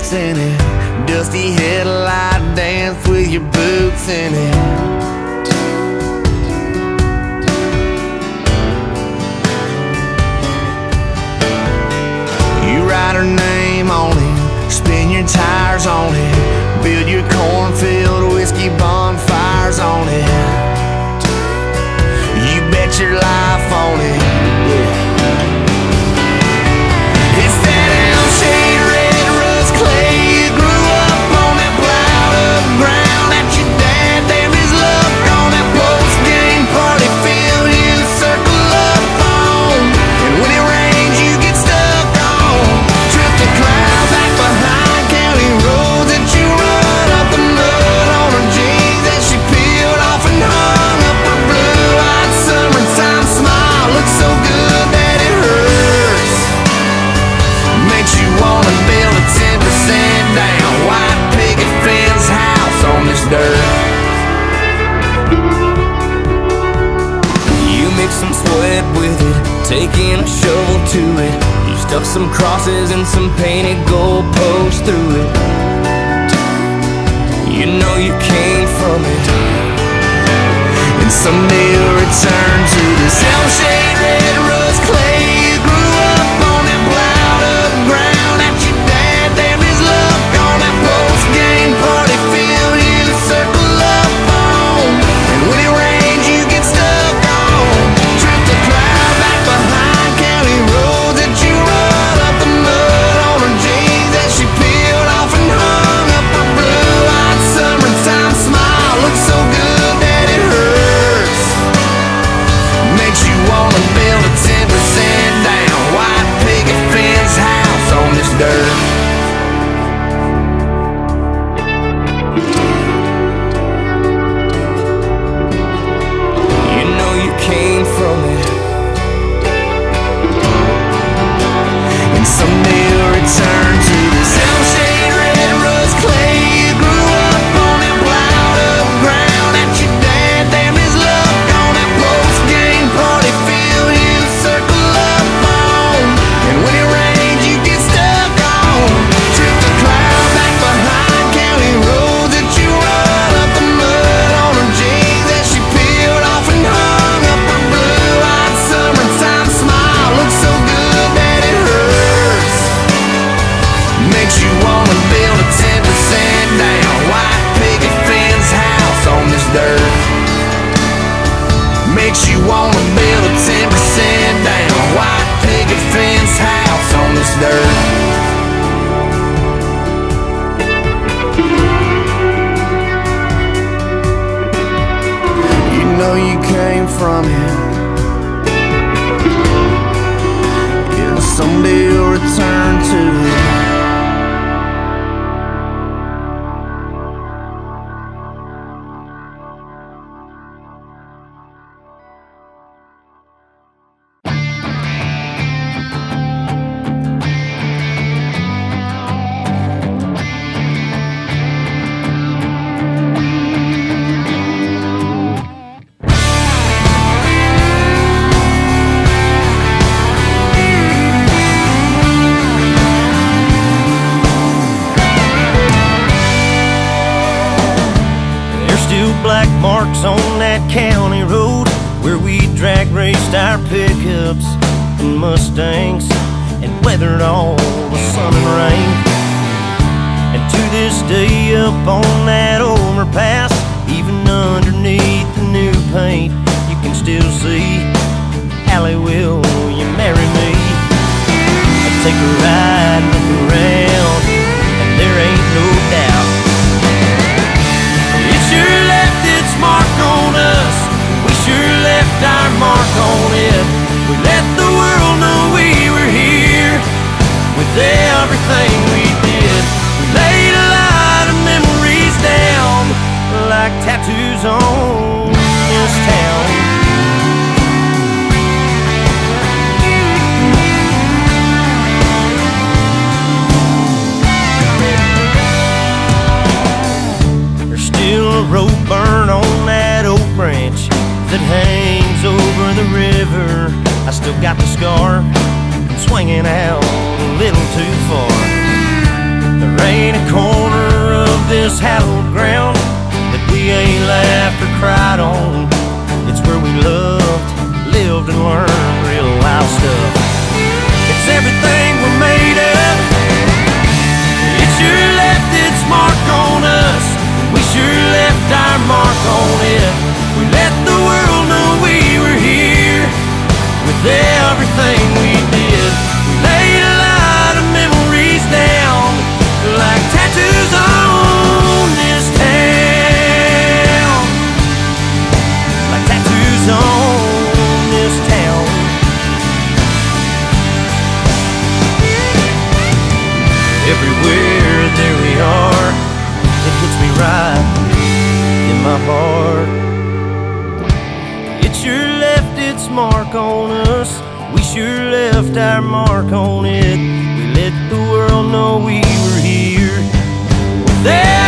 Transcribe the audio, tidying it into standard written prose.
roots in it. Dusty headlight dance with your boots in it. You write her name on it, spin your tires on it, build your cornfield whiskey bonfires on it. You bet your life on it. It's that L-shaped red rust clay. You grew up on that plowed up ground that your dad damned his luck on. That post-game party field you circle up on, and when it rains you get stuck on. Trip the clouds back behind county roads that you run up the mud on her jeans that she peeled off and hung up her blue-eyed summertime smile. Looks so good that it hurts. Makes you wanna build a 10% down white picket fence house on this dirt. You mix some sweat with it, taking a shovel to it. You stuck some crosses and some painted goalposts through it. You know you came from it, and someday you'll return to this L-shaped red rust clay. You grew up on that plowed up ground that your dad damned his luck on. That post-game party field you circle up on, and when it rains you get stuck on. Trip the cloud back behind county roads that you run up the mud on her jeans that she peeled off and hung up her blue-eyed summertime smile. Looks so good that it hurts. Makes you wanna build a 10% down white picket fence house on this dirt. You know you came from it, and someday you'll return to this L-shaped red rust clay. You grew up on that plowed up ground that your dad damned his luck on. That post-game party field you circle up on, and when it rains you get stuck on. Trip the cloud back behind county roads that you run up the mud on her jeans that she peeled off and hung up her blue-eyed summertime smile. Looks so good that it hurts. Makes you wanna build a 10% down white picket fence house on this dirt. Makes you wanna build a 10% down white picket fence house on this dirt. You know you came from it, yeah, someday you'll return to it. Black marks on that county road where we drag raced our pickups and Mustangs and weathered all the sun and rain. And to this day up on that overpass, even underneath the new paint, you can still see Allie, will you marry me? I'll take a ride, look around, and there ain't no doubt it sure left its mark on us. We sure left our mark on it. We let the world know we were here with everything we did. We laid a lot of memories down like tattoos on this town. There's still a rope burn on that oak branch that hangs over the river. I still got the scar from swinging out a little too far. There ain't a corner of this hallowed ground that we ain't laughed or cried on. It's where we loved, lived, and learned real life stuff. It's everything we're made of. It sure left its mark on us. We sure left our mark on it. We let the world know we were here with everything we did. We laid a lot of memories down like tattoos on this town. Like tattoos on this town. Everywhere there we are, it hits me right in my heart. It sure left its mark on us. We sure left our mark on it. We let the world know we were here with